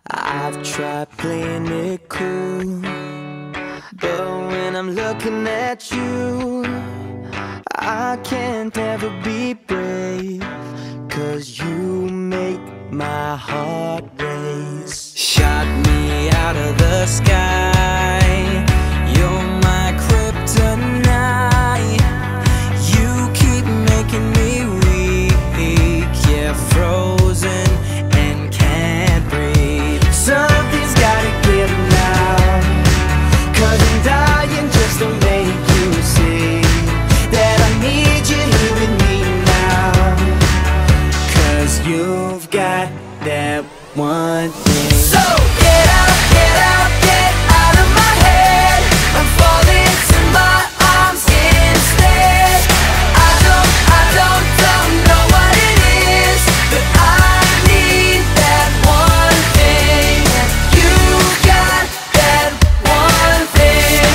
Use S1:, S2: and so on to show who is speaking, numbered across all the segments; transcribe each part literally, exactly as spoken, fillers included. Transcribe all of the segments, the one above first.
S1: I've tried playing it cool, but when I'm looking at you, I can't ever be brave, 'cause you make my heart race. Shot me out of the sky, you're my kryptonite. You keep making me weak, yeah, frozen and can't breathe. Something's gotta give now, 'cause I'm dying just to make you see that I need you here with me now. 'Cause you've got that one thing. So get out, get out, get out of my head. I'm falling to my arms instead. I don't, I don't, don't know what it is, but I need that one thing. You got that one thing.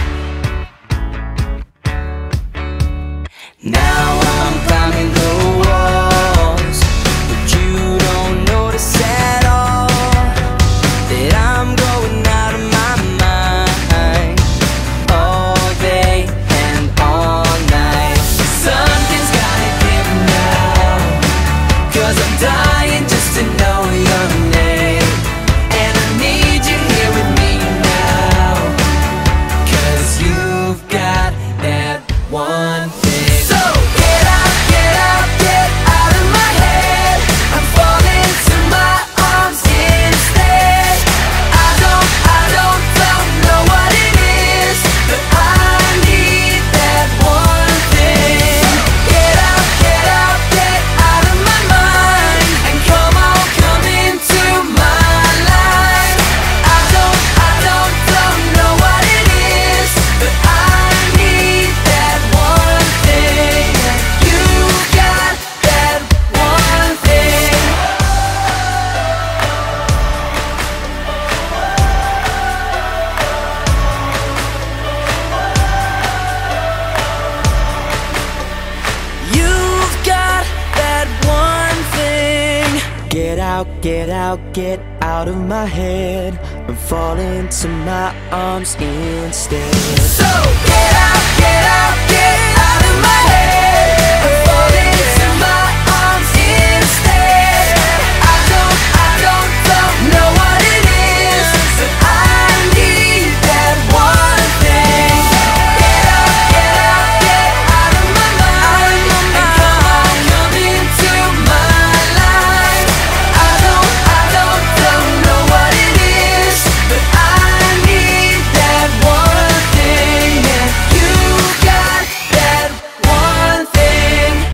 S1: Now I'm climbing the walls, but you don't notice at all that I'm going out of my mind all day and all night. Something's gotta give now, 'cause I'm dying just to know your name. And I need you here with me now, 'cause you've got that one thing. So get out, get out, get out of my head. I'm falling to my arms instead. I don't, I don't, don't know what it is, but I need that one thing. Get out, get out, get out of my mind, and come on, come into my life. I don't, I don't, don't know what it is, but I need that one thing. You got that one thing. You've got that one thing. Get out, get out, get out of my head. I'm falling to my arms instead. So get out, get out, get out of my head.